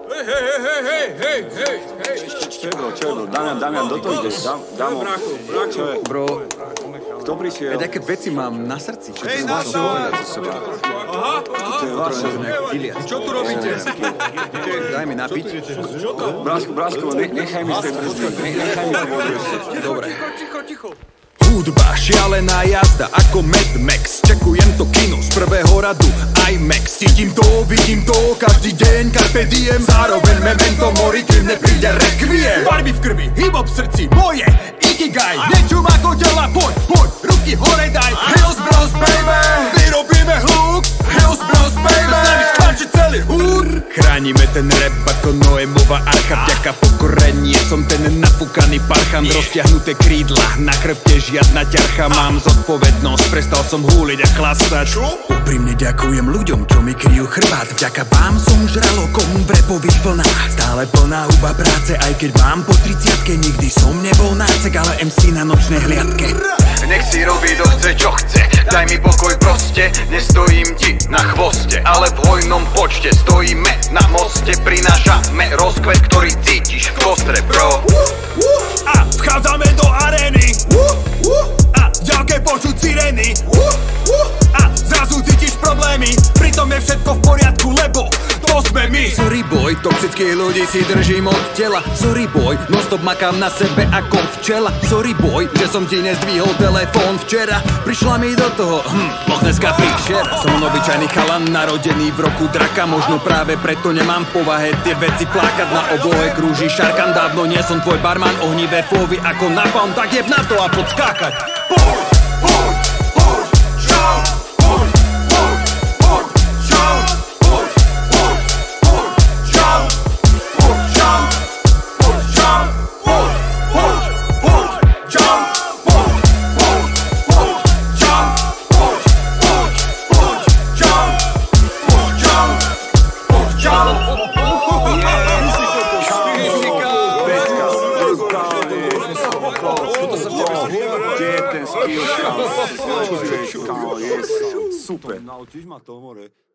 Hej! Čo je, bro? Damian, do toho ideš. Damo. Čo je? Bro, Kto prišiel? veď aké veci mám na srdci. Čo Hej, to na máš to! povedať zo seba? To je vaše. Čo tu robíte? Daj mi napiť. Bráško, nechaj mi z tej brzdy. Nechaj mi to. Dobre. Ticho. Hudba, šialená jazda ako Mad Max. Čekujem to kino z prvého radu IMAX. Cítim to, vidím to, každý deň Carpe diem. Zároveň memento mori, kým nepríde requiem. Barby v krvi, hip-hop v srdci, moje Ikigai. Nečum ako tela, poď, ruky hore daj. Hills Bros, baby, vyrobíme hluk. Hills Bros, baby, s nami skáče celý húd. Chránime ten rap ako Noémova archa. Vďaka pokorenie som ten napúkaný parchant. Roztiahnuté krídla, na chrbte žiadna ťarcha. Mám zodpovednosť, prestal som húliť a chlastať. Úprimne ďakujem ľuďom, čo mi kryjú chrbát. Vďaka vám som žralokom v rapových vlnách. Stále plná huba práce, aj keď mám po 30-ke. Nikdy som nebol nácek, ale MC na nočnej hliadke. Nech si robí kto chce, čo chce. Daj mi pokoj proste. Nestojím ti na chvoste, ale v hojnom počte stojíme na moste. Prinášame rozkvet, ktorý cítiš v kostre, bro. A vchádzame do arény. A v ďalke počuť sirény. A zrazu cítiš problémy. Pritom je všetko v poriadku, lebo to sme my. Sorry boy, toxických ľudí si držím od tela. Sorry boy, non-stop makám na sebe ako včela. Sorry boy, že som ti nezdvihol telefón včera. Prišla mi do toho, lochneská príšera. Som obyčajný chalan, narodený v roku draka. Možno práve preto nemám povahe tie veci plakať. Na obohe krúži šarkan, dávno nie som tvoj barman. Ohnivé flovy ako napalm, tak jeb na to a poď skákať. Kde je ten skill, kámo? Super. Naučíš ma to, more.